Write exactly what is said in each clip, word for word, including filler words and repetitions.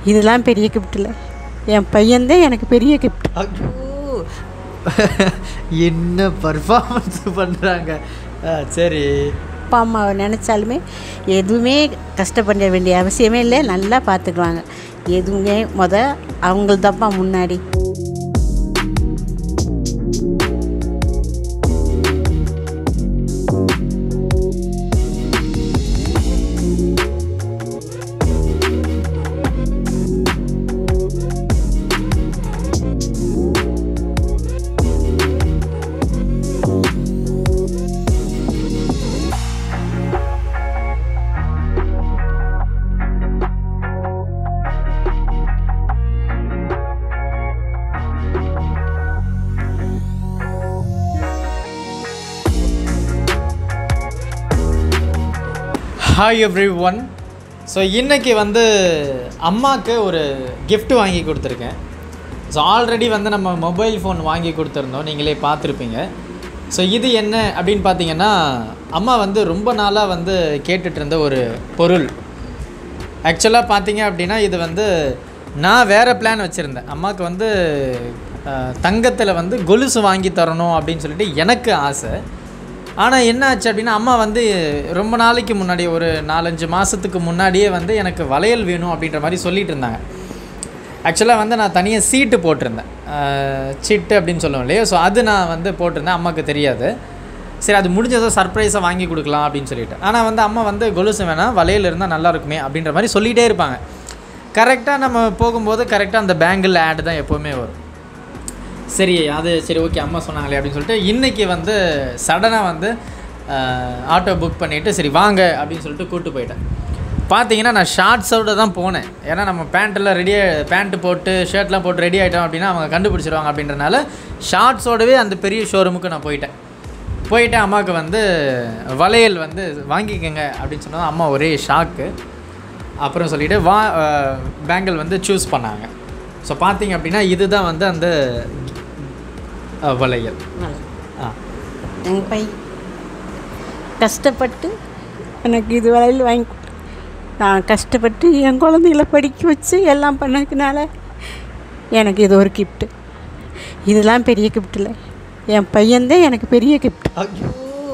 இதெல்லாம் பெரிய கிஃப்ட் இல்லை, என் பையன்தான் எனக்கு பெரிய கிஃப்ட். ஐயோ என்ன பர்ஃபார்மன்ஸ் பண்ணுறாங்க. சரி, அப்பா அம்மாவை நினச்சாலுமே எதுவுமே கஷ்டப்பட வேண்டிய அவசியமே இல்லை, நல்லா பார்த்துக்குவாங்க. எதுவுமே முத அவங்கள்தப்பா முன்னாடி. Hi every one. ஸோ இன்றைக்கி வந்து அம்மாவுக்கு ஒரு கிஃப்ட் வாங்கி கொடுத்துருக்கேன். ஸோ ஆல்ரெடி வந்து நம்ம மொபைல் ஃபோன் வாங்கி கொடுத்துருந்தோம், நீங்களே பார்த்துருப்பீங்க. ஸோ இது என்ன அப்படின்னு பார்த்தீங்கன்னா, அம்மா வந்து ரொம்ப நாளாக வந்து கேட்டுட்டு இருந்த ஒரு பொருள். ஆக்சுவலாக பார்த்தீங்க அப்படின்னா இது வந்து நான் வேறு பிளான் வச்சுருந்தேன். அம்மாவுக்கு வந்து தங்கத்தில் வந்து கொலுசு வாங்கி தரணும் அப்படின்னு சொல்லிட்டு எனக்கு ஆசை. ஆனால் என்ன ஆச்சு அப்படின்னா, அம்மா வந்து ரொம்ப நாளைக்கு முன்னாடி ஒரு நாலஞ்சு மாதத்துக்கு முன்னாடியே வந்து எனக்கு வளையல் வேணும் அப்படின்ற மாதிரி சொல்லிகிட்டு இருந்தாங்க. ஆக்சுவலாக வந்து நான் தனியாக சீட்டு போட்டிருந்தேன், சீட்டு அப்படின்னு சொல்லுவோம் இல்லையா. ஸோ அது நான் வந்து போட்டிருந்தேன், அம்மாவுக்கு தெரியாது. சரி, அது முடிஞ்சதோ சர்ப்ரைஸாக வாங்கி கொடுக்கலாம் அப்படின்னு சொல்லிட்டு. ஆனால் வந்து அம்மா வந்து கொலுசு வேணாம், வளையல் இருந்தால் நல்லா இருக்குமே அப்படின்ற மாதிரி சொல்லிகிட்டே இருப்பாங்க. கரெக்டாக நம்ம போகும்போது கரெக்டாக அந்த பேங்கிள் ஆடு தான் எப்போவுமே வரும். சரி, அது சரி ஓகே அம்மா சொன்னாங்களே அப்படின்னு சொல்லிட்டு இன்றைக்கி வந்து சடனாக வந்து ஆட்டோ புக் பண்ணிவிட்டு சரி வாங்க அப்படின்னு சொல்லிட்டு கூப்பிட்டு போயிட்டேன். பார்த்தீங்கன்னா நான் ஷார்ட்ஸோடு தான் போனேன். ஏன்னா நம்ம பேண்ட்டெல்லாம் ரெடியாக பேண்ட்டு போட்டு ஷர்ட்லாம் போட்டு ரெடி ஆகிட்டோம் அப்படின்னா அவங்க கண்டுபிடிச்சிருவாங்க அப்படின்றனால ஷார்ட்ஸோடவே அந்த பெரிய ஷோரூமுக்கு நான் போயிட்டேன். போயிட்டு அம்மாவுக்கு வந்து வளையல் வந்து வாங்கிக்கோங்க அப்படின்னு சொன்னால் அம்மா ஒரே ஷாக்கு. அப்புறம் சொல்லிவிட்டு வா பேங்கிள் வந்து சூஸ் பண்ணாங்க. ஸோ பார்த்தீங்க அப்படின்னா இதுதான் வந்து அந்த வளையல். ஆ, எங்கள் பை கஷ்டப்பட்டு எனக்கு இது வளையல் வாங்கி கொடு. நான் கஷ்டப்பட்டு என் குழந்தைகளை படிக்க வச்சு எல்லாம் பண்ணதுனால எனக்கு இது ஒரு கிஃப்ட்டு. இதெல்லாம் பெரிய கிஃப்ட் இல்லை, என் பையன்தான் எனக்கு பெரிய கிஃப்ட். ஐயோ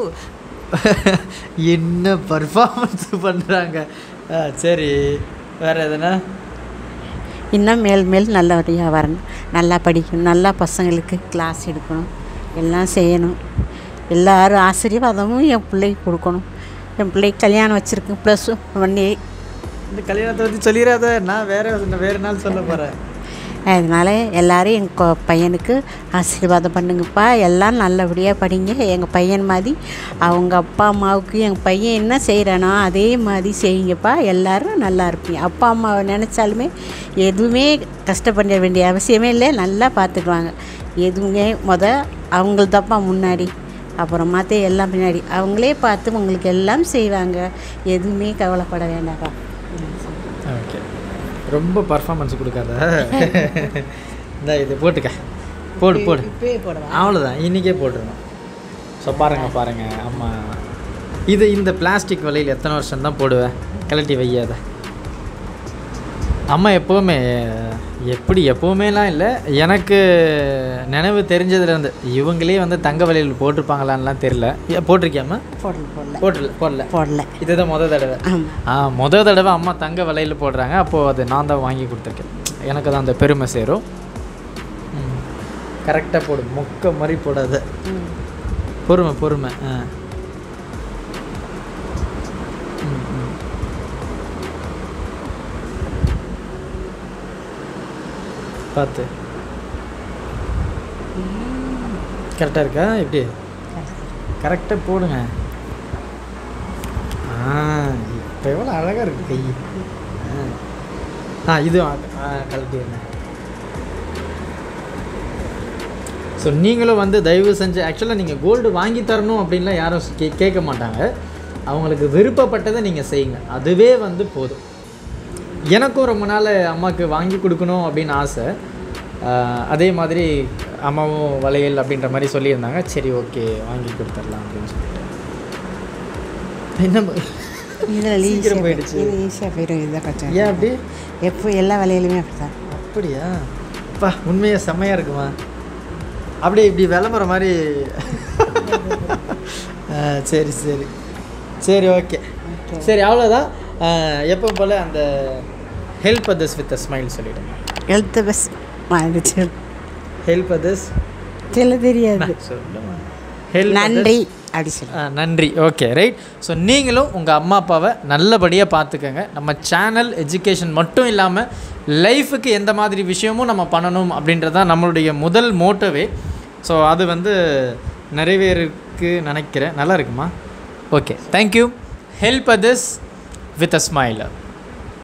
என்ன பர்ஃபார்மன்ஸ் பண்ணுறாங்க. சரி, வேறு எதுனா இன்னும் மேல் மேல் நல்லபடியாக வரணும், நல்லா படிக்கணும், நல்லா பசங்களுக்கு கிளாஸ் எடுக்கணும், எல்லாம் செய்யணும். எல்லோரும் ஆசீர்வாதமும் என் பிள்ளைக்கு கொடுக்கணும். என் பிள்ளைக்கு கல்யாணம் வச்சுருக்கேன், ப்ளஸ் ஒன் ஏ. இந்த கல்யாணத்தை பற்றி சொல்லிடாத, நான் வேறு வேறு நாள் சொல்ல போகிறேன். அதனால் எல்லோரும் எங்கள் பையனுக்கு ஆசீர்வாதம் பண்ணுங்கப்பா, எல்லாம் நல்லபடியாக படிங்க. எங்கள் பையன் மாதிரி அவங்க அப்பா அம்மாவுக்கு எங்கள் பையன் என்ன செய்கிறானோ அதே மாதிரி செய்யுங்கப்பா, எல்லோரும் நல்லா இருப்பீங்க. அப்பா அம்மாவை நினச்சாலுமே எதுவுமே கஷ்டப்பட வேண்டிய அவசியமே இல்லை, நல்லா பார்த்துக்குவாங்க. எதுவுமே முத அவங்கள்தப்பா முன்னாடி, அப்புறம் மற்ற எல்லாம் பின்னாடி. அவங்களே பார்த்து உங்களுக்கு எல்லாம் செய்வாங்க, எதுவுமே கவலைப்பட வேண்டாம்ப்பா. ஓகே, ரொம்ப பர்ஃபார்மன்ஸ் கொடுக்காத. இந்த இது போட்டுக்க, போடு போடு, அவ்வளோதான், இன்றைக்கே போட்டுருணும். ஸோ பாருங்கள் பாருங்கள் அம்மா, இது இந்த பிளாஸ்டிக் வலையில் எத்தனை வருஷம் தான் போடுவேன், கழட்டி வையாத. அம்மா எப்போவுமே எப்படி எப்போவுமேலாம் இல்லை, எனக்கு நினைவு தெரிஞ்சதுலேருந்து இவங்களே வந்து தங்க வலையில் போட்டிருப்பாங்களான்லாம் தெரில. போட்டிருக்கியாம்மா? போடல போடல போடல போடல போடல இதுதான் மொதல் தடவை. ஆ, மொதல் தடவை அம்மா தங்க வலையில் போடுறாங்க. அப்போது அது நான் தான் வாங்கி கொடுத்துருக்கேன், எனக்கு தான் அந்த பெருமை சேரும். கரெக்டாக போடு, மொக்க மாதிரி போடாத, பொறுமை பொறுமை. ஆ, பார்த்து கரெக்டாக இருக்கா? எப்படி கரெக்டாக போடுங்க. ஆ, இப்போ எவ்வளோ அழகாக இருக்குது கை. ஆ, இது கழட்டிடுங்க. ஸோ நீங்களும் வந்து தயவு செஞ்சு, ஆக்சுவலாக நீங்கள் கோல்டு வாங்கி தரணும் அப்படின்லாம் யாரும் கே கேட்க மாட்டாங்க. அவங்களுக்கு விருப்பப்பட்டதை நீங்கள் செய்யுங்க, அதுவே வந்து போதும். எனக்கும் ரொம்ப நாள் அம்மாவுக்கு வாங்கி கொடுக்கணும் அப்படின்னு ஆசை. அதே மாதிரி அம்மாவும் வளையல் அப்படின்ற மாதிரி சொல்லியிருந்தாங்க. சரி ஓகே வாங்கி கொடுத்துடலாம் அப்படின்னு சொல்லிட்டு. என்ன இதில் சீக்கிரம் போயிடுச்சு. இது ஈஸியாக போயிடும். இதுதான் கஷ்டம். ஏன் அப்படி? எப்போ எல்லா வேலையிலுமே அப்படி தான். அப்படியா? அப்பா உண்மையாக செம்மையாக இருக்குமா? அப்படியே இப்படி விளம்புற மாதிரி. சரி சரி சரி ஓகே சரி அவ்வளோதான். எப்போ போல் அந்த help others with a smile சொல்லிவிடுங்க. ஹெல்த் பெஸ்ட் மாறிடுச்சு. ஹெல்ப் அதர்ஸ் சொல்ல தெரியாது. சொல்லுமா ஹெல்ப் நன்றி அப்படி சொல்லி. நன்றி. Okay right. ஸோ நீங்களும் உங்கள் அம்மா அப்பாவை நல்லபடியாக பார்த்துக்கங்க. நம்ம சேனல் எஜுகேஷன் மட்டும் இல்லாமல் லைஃபுக்கு எந்த மாதிரி விஷயமும் நம்ம பண்ணணும் அப்படின்றது தான் நம்மளுடைய முதல் மோட்டோவே. ஸோ அது வந்து நிறைவேறக்கு நினைக்கிறேன். நல்லா இருக்குமா? Okay thank you. Help others with a smile.